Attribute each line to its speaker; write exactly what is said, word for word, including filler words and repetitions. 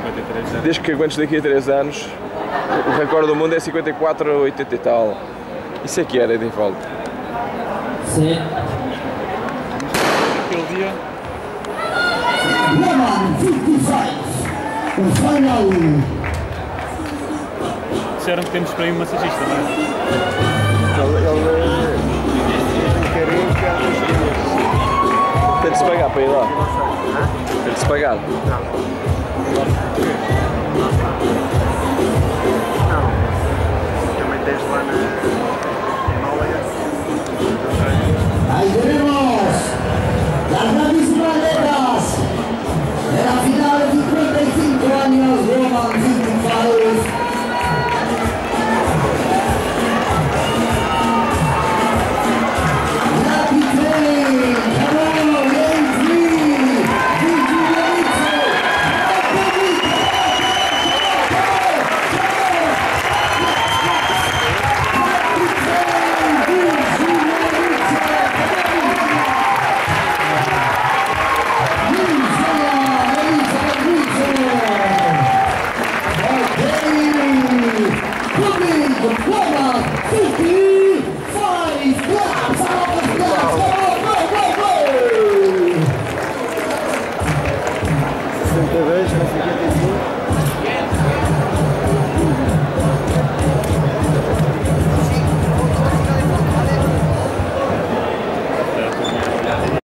Speaker 1: cinquenta e três anos.
Speaker 2: Desde que aguentes daqui a três anos, o recorde do mundo é cinquenta e quatro a oitenta e tal. Isso é que era, Edivaldo.
Speaker 3: Sim.
Speaker 1: Aquele dia.
Speaker 4: O final.
Speaker 1: Disseram que temos para aí um massagista, não é?
Speaker 2: Ele, ele tem de se pagar para ir lá. Tem de se pagar.
Speaker 5: Não. Também tens lá na Málaga.
Speaker 4: Ahí tenemos las grandes maletas de la final de cincuenta y cinco años Roman cincuenta y cinco. Lucky Train, come on, game three,
Speaker 5: sessenta e dois, cinquenta e cinco.